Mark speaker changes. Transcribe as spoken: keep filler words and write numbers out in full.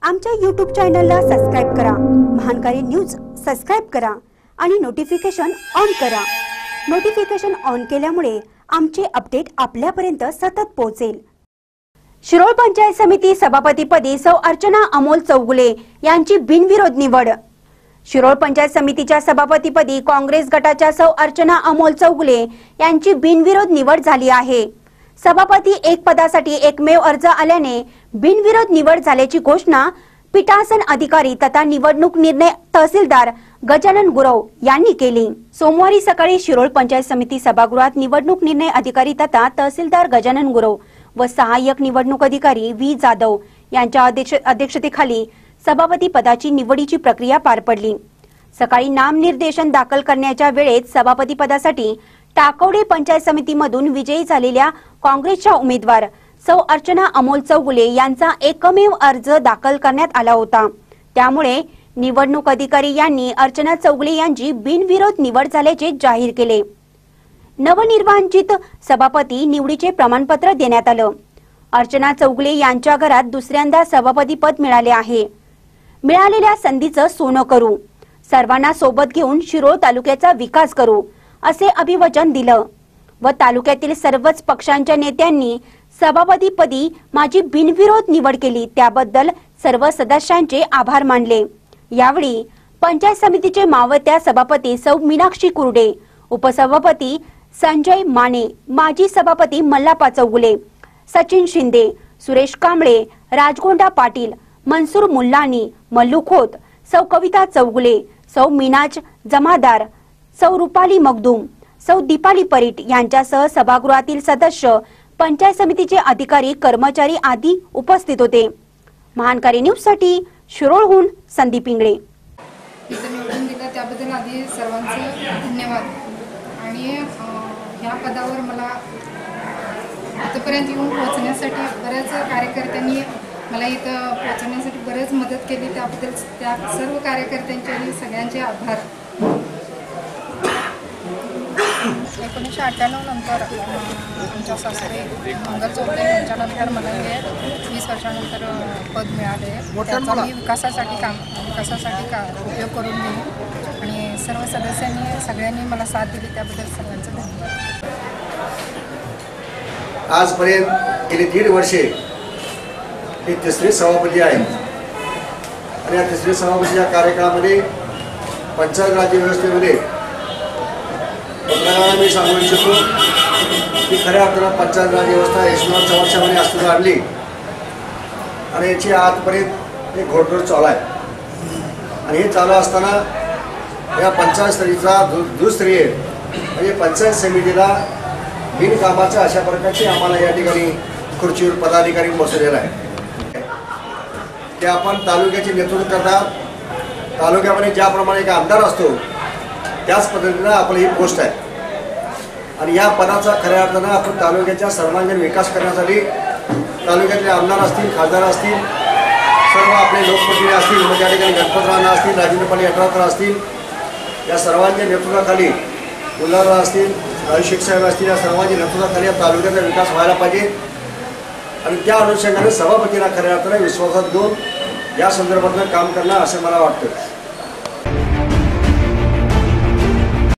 Speaker 1: आमच्या यूट्यूब चॅनलला सबस्क्राइब करा, महानकारी न्यूज सबस्क्राइब करा आणि नोटिफिकेशन ऑन करा। नोटिफिकेशन ऑन केल्यामुळे आमचे अपडेट आपल्यापर्यंत सतत पोहोचेल। शिरोळ पंचायत समिती सभापतीपदी सौ अर्चना अमोल चौगुले यांची बिनविरोध निवड। शिरोळ पंचायत समितीच्या सभापतीपदी काँग्रेस गटाच्या सौ अर्चना अमोल चौगुले यांची बिनविरोध निवड झाली आहे। सभापती एक पदासाठी एकमेव अर्ज आल्याने बिनविरोध निवड झाल्याची घोषणा पीठासन अधिकारी तथा निवडणूक निर्णय तहसीलदार गजानन गुरव यांनी केली। सोमवारी सकाळी शिरोळ पंचायत समिती सभागृहात निवडणूक निर्णय अधिकारी तथा तहसीलदार गजानन गुरव व सहाय्यक निवडणूक अधिकारी व्ही जाधव यांच्या अध्यक्षतेखाली सभापती पदाची निवडीची प्रक्रिया पार पडली। सकाळी नामनिर्देशन दाखल करण्याच्या वेळेत सभापती पदासाठी टाकवडे पंचायत समितीमधून विजयी झालेल्या काँग्रेसच्या उमेदवार सौ अर्चना अमोल चौगुले यांचा एकमेव अर्ज दाखल करण्यात आला होता। त्यामुळे निवडणूक अधिकारी यांनी अर्चना चौगुले यांची बिनविरोध निवड झाल्याचे जाहीर केले। नवनिर्वाचित सभापती निवडीचे प्रमाणपत्र देण्यात आलं। अर्चना चौगुले यांच्या घरात दुसऱ्यांदा सभापती पद मिळाले आहे। मिळालेल्या संधीचं सोनं करू, सर्वांना सोबत घेऊन शिरोळ तालुक्याचा विकास करू असे अभिवचन दिलं व तालुक्यातील सर्वच पक्षांच्या नेत्यांनी सभापतीपदी माझी बिनविरोध निवड केली त्याबद्दल सर्व सदस्यांचे आभार मानले। यावेळी पंचायत समितीचे मावळत्या सभापती सौ मीनाक्षी कुर्डे, उपसभापती संजय माने, माजी सभापती मल्लापा चौगुले, सचिन शिंदे, सुरेश कांबळे, राजगोंडा पाटील, मनसूर मुल्लानी, मल्लू खोत, सौ कविता चौगुले, सौ मीनाज जमादार, सौ रुपाली मगदूम, सौ दीपाली परीट यांच्यासह सभागृहातील सदस्य, पंचायत समितीचे अधिकारी, कर्मचारी आदी उपस्थित होते। महानकारी न्यूज साठी शिरोळहून संदीप इंगळे।
Speaker 2: इथं निवडून दिलं त्याबद्दल आधी सर्वांचे धन्यवाद। आणि ह्या पदावर मला इथपर्यंत येऊन पोहोचण्यासाठी बऱ्याच कार्यकर्त्यांनी मला इथं पोहोचण्यासाठी बरेच मदत केली, त्याबद्दल त्या सर्व कार्यकर्त्यांचे आणि सगळ्यांचे आभार।
Speaker 3: एकोणीसशे अठ्ठ्याण्णव नंतर आमच्या सासरे मंगल चौगुले यांच्यानंतर मला हे वीस वर्षानंतर पद मिळाले। त्याचा मी विकासासाठी काम विकासासाठी का उपयोग करून घेईन आणि सर्व सदस्यांनी सगळ्यांनी मला साथ दिली त्याबद्दल सर्वांचं धन्यवाद।
Speaker 4: आजपर्यंत गेली दीड वर्षे हे तिसरे सभापती आहेत आणि या तिसरे सभापतीच्या कार्यकाळामध्ये पंचायत राज व्यवस्थेमध्ये पत्रकारांना मी सांगू इच्छितो की खऱ्या अर्थानं पंचायत राज व्यवस्था यशवंत वर्षामध्ये अस्तित्वात आणली आणि याची आजपर्यंत एक घोडदौड चालू आहे। आणि हे चालू असताना या पंचायत समितीचा दुस्तरीय म्हणजे पंचायत समितीला बिनकामाच्या अशा प्रकारची आम्हाला या ठिकाणी खुर्चीवर पदाधिकारी बसवलेला आहे। ते आपण तालुक्याचे नेतृत्व करतात, तालुक्यामध्ये ज्याप्रमाणे एक आमदार असतो त्याच पद्धतीनं आपली ही पोस्ट आहे। आणि या पदाचा खऱ्या अर्थानं आपण तालुक्याच्या सर्वांगीण विकास करण्यासाठी तालुक्यातले आमदार असतील, खासदार असतील, सर्व आपले लोकप्रतिनिधी असतील, मग त्या ठिकाणी गणपत राणा असतील, राजेंद्र पाटील यड्रावकर असतील, या सर्वांच्या नेतृत्वाखाली मुलारा असतील, राजशेख साहेब असतील, या सर्वांच्या नेतृत्वाखाली या तालुक्याचा विकास व्हायला पाहिजे। आणि त्या अनुषंगाने सभापतीला खऱ्या अर्थानं विश्वासात घेऊन या संदर्भातलं काम करणं असं मला वाटतं।